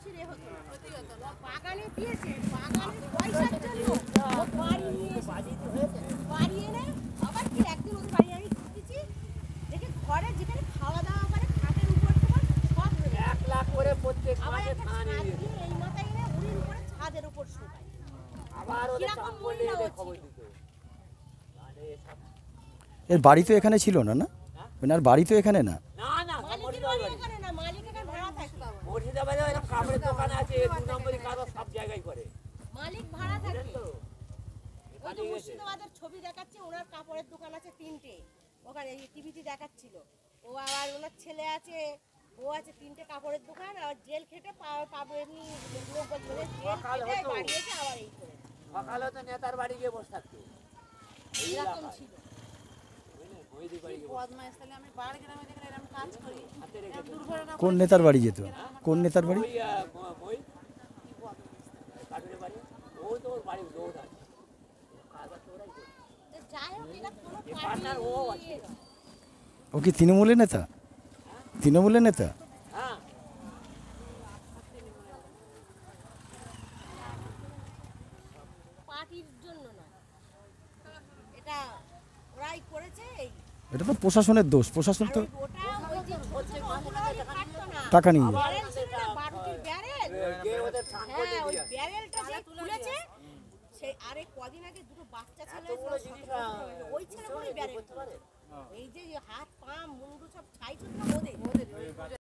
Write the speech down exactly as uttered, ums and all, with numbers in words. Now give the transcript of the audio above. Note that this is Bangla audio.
মানুষের এ হতো না। বাগানে দিয়েছে, বাগানের পয়সার জন্য ও বাড়ি নিয়ে এসেছে। বাড়ি এনে আবার কি একদিন ওদের বাড়ি আমি ঢুকেছি, দেখে ঘরে যেখানে খাওয়া দাওয়া করে খাটের উপর তোমার সব এক লাখ করে প্রত্যেক আবার মাসে একটা থানা ছাদ নিয়ে দিয়ে এই মাথায় এনে উড়িন করে ছাদের উপর শোকায়। আবার ওদের কিরকম চাপ করলে মহিলা ও এদের খবর ছিল। দিত। আরে সব এর বাড়ি তো এখানে ছিল না, না ওনার বাড়ি তো এখানে না। না না মালিকের মুর্শিদাবাদ বাড়ি বাড়ি। এখানে না, মালিক এখানে ভাড়া থাকে। মুর্শিদাবাদে এরকম কাপড়ের দোকান আছে, দু নম্বরই কাগজ সব জায়গায় করে। মালিক ভাড়া থাকে। তো ওই যে মুর্শিদাবাদের ছবি দেখাচ্ছে, ওনার কাপড়ের দোকান আছে তিনটে, ওখানে এই টিভিতে দেখাচ্ছিল। ও আবার ওনার ছেলে আছে, ও আছে, তিনটে কাপড়ের দোকান, আর জেল খেটে পা- পাবো এমনি লোক বলছে জেল সকাল খেটে হতো। বাড়িয়েছে আবার এই করে সকালে তো নেতার বাড়ি গিয়ে বসে থাকতো। এইরকম ছিল। বুঝলেন? বৈদিক বাড়ি গিয়ে বসে বদমাইশতালে আমি বাড়ি গ্রামে যেখানে এরকম কাজ করি হাতে রেখে এরকম দুর্ঘটনা কোন নেতার বাড়ি যেত? কোন নেতার বাড়ি? ওই আহ, ম- ওই কাঠুরে বাড়ি, ও তো ওর বাড়ি দৌড় আছে। কাগজ তো ওরাই করে। তো যাই হোক, এটা কোনো এ পার্টনার ও পার্টি আছে। ও কি তৃণমূলের নেতা? তৃণমূলের নেতা? হ্যাঁ পার্টির জন্য নয়, এটা ওরাই করেছে। এই এটা তো প্রশাসনের দোষ, প্রশাসন আর তো ওই ওটা ওই যে ছোট ছোট অঙ্গনওয়াড়ি কাটতো না, টাকা নিয়ে যায়। ব্যারেল ছিল না, বারুদের ব্যারেল। গিয়ে ওদের স্নান করতে হ্যাঁ, ওই দিয়ে আসে। ব্যারেলটা যে খুলেছে, সেই আরে কদিন আগে দুটো বাচ্চা ছেলে এত বড় সব জিনিস, সতেরো বছর হয়েছে, ওই ছেলেগুলোই ব্যারেল করতে পারে? এই যে হাত পা মুন্ডু সব ছাই ছুটলো ওদের